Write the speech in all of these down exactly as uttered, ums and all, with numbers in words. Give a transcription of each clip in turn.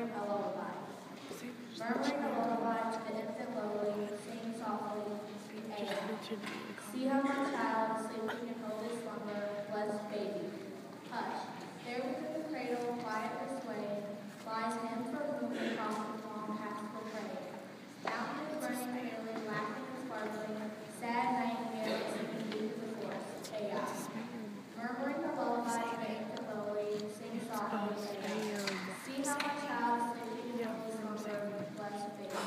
Murmuring a lullaby. Murmuring a lullaby to the infant lowly, sing softly, A M. See how my child, sleeping in holy slumber, blessed baby. Hush, there within the cradle, quietly swayed, lies him for whom the prophets long past portrayed. Mountain is running clearly, laughing and sparkling, sad nightingale singing deep in the forest, A I. Murmuring a lullaby to the infant lowly, sing softly, A I. See how my child, sleeping in holy slumber, blessed baby.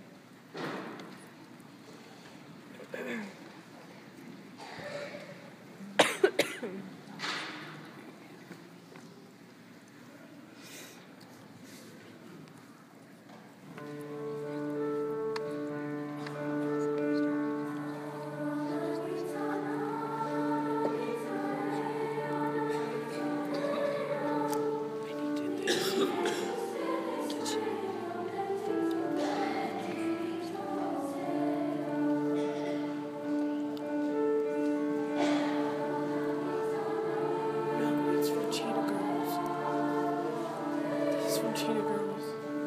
Cheetah Girls.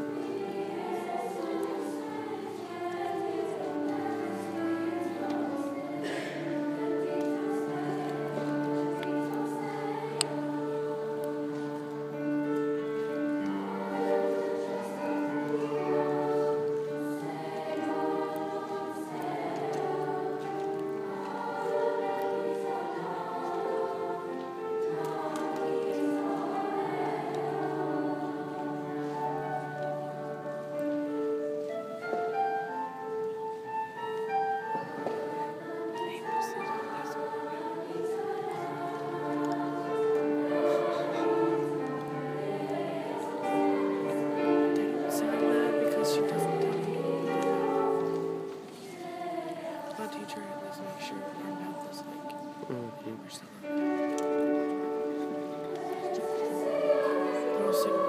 Teacher has make sure our mouth is like mm-hmm. We're still